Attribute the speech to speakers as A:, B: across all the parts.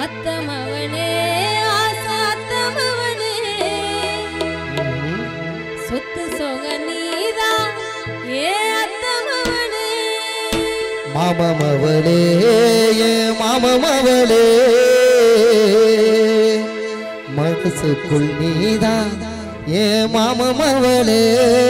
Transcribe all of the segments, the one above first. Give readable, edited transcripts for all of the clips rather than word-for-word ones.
A: அத்தமவனே ஆசை அத்தமவனே சொத்து சொக நீதான் ஏ அத்தமவனே
B: மாமமவளே ஏ மாமமவளே மனசுக்குள் நீதான் ஏ மாமமவளே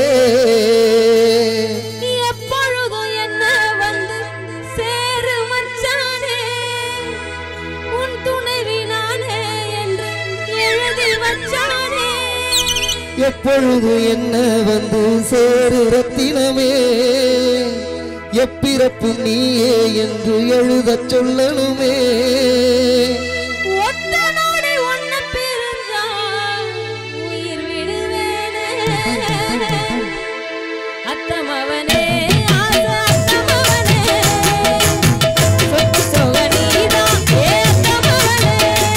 A: எப்பொழுதும் என்ன வந்து சேரு மச்சானே உன் துணைவி நானே என்று எழுதி வச்சானே
B: எப்பொழுதும் என்ன வந்து சேரு ரத்தினமே எப்பிறப்பு நீயே என்று எழுதச் சொல்லணுமே
A: ஒத்தனோடு ஒன்ன பிரிஞ்சா உயிர் விடுவேனே அத்தமவனே ஆசை அத்தமவனே சொத்து சொக நீதான் ஏ அத்தமவனே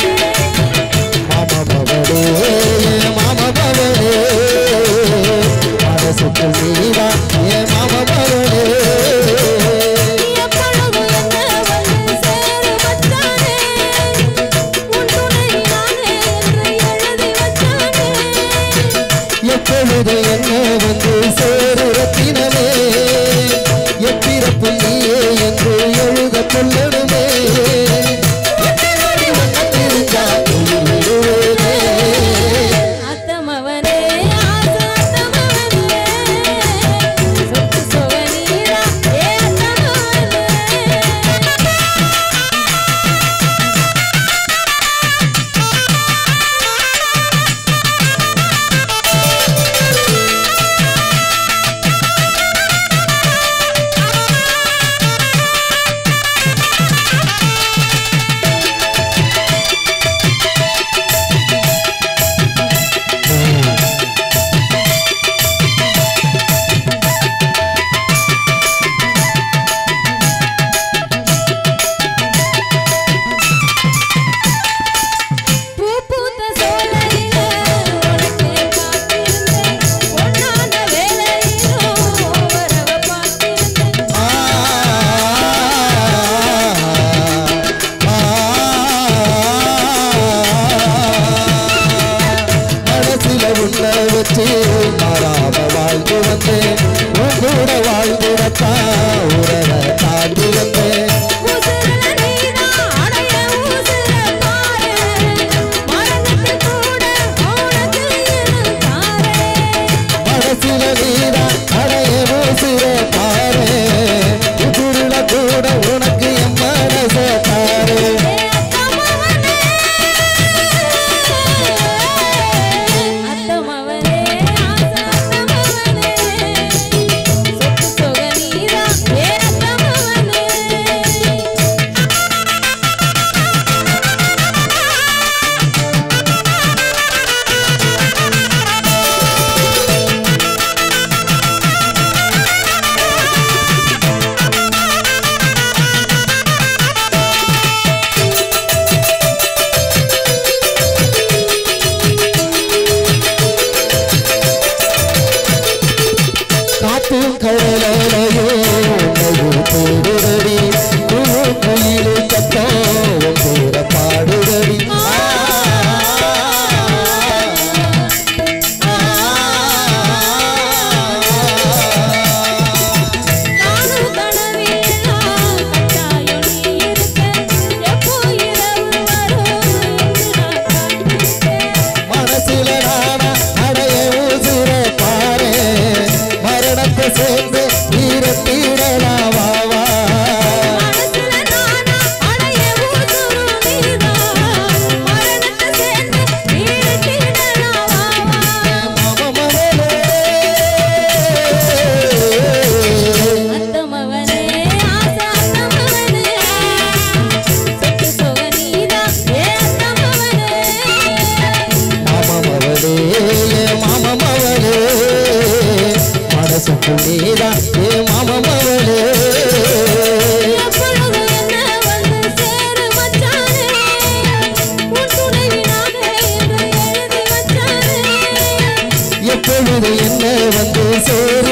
B: மாமமவளே மாமமவளே மனசுக்குள் நீதான் ஏ மாமமவளே எப்பொழுது என்ன வந்து சேரு ரத்தினமே எப்பிறப்பு நீயே என்று எழுத சொல்லணுமே
A: அத்தமவனே ஆசை அத்தமவனே சொத்து சொக நீதான் ஏ அத்தமவனே மாறாம வாழ்ந்து வந்தேன் உங்களோட வாழ்ந்துடத்தான் உறவை தாண்டி வந்தேன் மனசுல நீரா அடைய ஊசுற பாரு உதிரில கூட உனக்கு என் மனச தாரு காத்தும் கடலையோ உன்னையும் தேடுதடி குயிலே கத்தம் பேர பாடுதடி மனசுல நானா அடைய ஊசுற பாரு மரணத்தை சேர்ந்து தீரத்தீரலாவா மாமமவளே மனசுக்குள் நீதான் ஏ மாமமவளே எப்பொழுது என்ன வந்து சேரு